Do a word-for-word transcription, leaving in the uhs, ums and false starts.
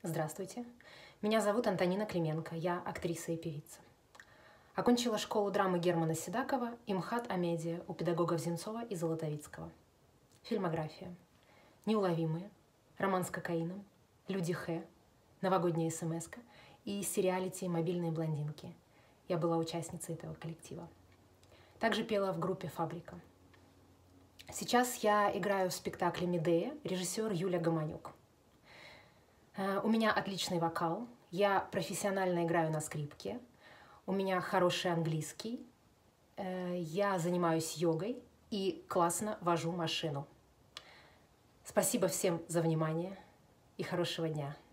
Здравствуйте. Меня зовут Антонина Клименко. Я актриса и певица. Окончила школу драмы Германа Седакова и МХАТ Амедиа у педагогов Земцова и Золотовицкого. Фильмография. «Неуловимые», «Роман с кокаином», «Люди Х», «Новогодняя смс-ка» и сериалити «Мобильные блондинки». Я была участницей этого коллектива. Также пела в группе «Фабрика». Сейчас я играю в спектакле «Медея», режиссер Юля Гомонюк. У меня отличный вокал, я профессионально играю на скрипке, у меня хороший английский, я занимаюсь йогой и классно вожу машину. Спасибо всем за внимание и хорошего дня.